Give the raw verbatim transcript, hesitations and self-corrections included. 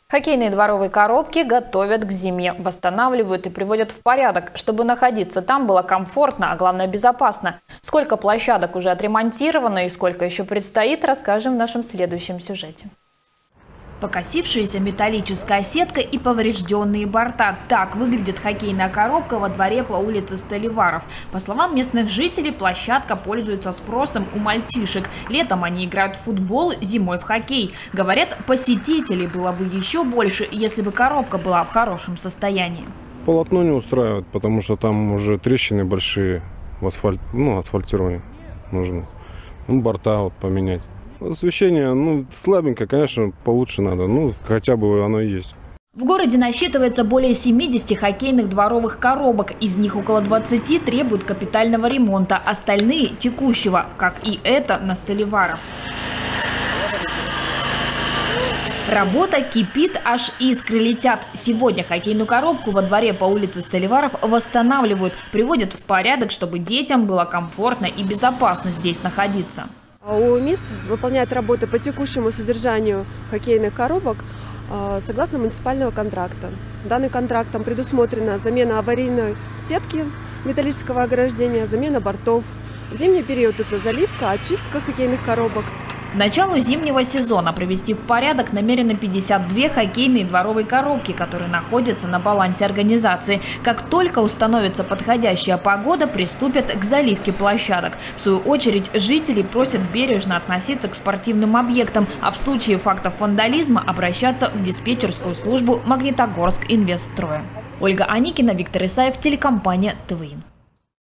Хоккейные дворовые коробки готовят к зиме, восстанавливают и приводят в порядок, чтобы находиться там было комфортно, а главное безопасно. Сколько площадок уже отремонтировано и сколько еще предстоит, расскажем в нашем следующем сюжете. Покосившаяся металлическая сетка и поврежденные борта. Так выглядит хоккейная коробка во дворе по улице Столиваров. По словам местных жителей, площадка пользуется спросом у мальчишек. Летом они играют в футбол, зимой в хоккей. Говорят, посетителей было бы еще больше, если бы коробка была в хорошем состоянии. Полотно не устраивает, потому что там уже трещины большие в асфальт, ну, асфальтирование нужно. Ну, борта вот поменять. Освещение, ну, слабенько, конечно, получше надо, ну, хотя бы оно и есть. В городе насчитывается более семидесяти хоккейных дворовых коробок. Из них около двадцати требуют капитального ремонта, остальные – текущего, как и это на Столиваров. Работа кипит, аж искры летят. Сегодня хоккейную коробку во дворе по улице Столиваров восстанавливают, приводят в порядок, чтобы детям было комфортно и безопасно здесь находиться. ООМИС выполняет работы по текущему содержанию хоккейных коробок согласно муниципального контракта. Данным контрактом предусмотрена замена аварийной сетки металлического ограждения, замена бортов. В зимний период это заливка, очистка хоккейных коробок. К началу зимнего сезона привести в порядок намерены пятьдесят две хоккейные дворовые коробки, которые находятся на балансе организации. Как только установится подходящая погода, приступят к заливке площадок. В свою очередь, жители просят бережно относиться к спортивным объектам, а в случае фактов вандализма обращаться в диспетчерскую службу Магнитогорск Инвестстроя. Ольга Аникина, Виктор Исаев, телекомпания ТВИ.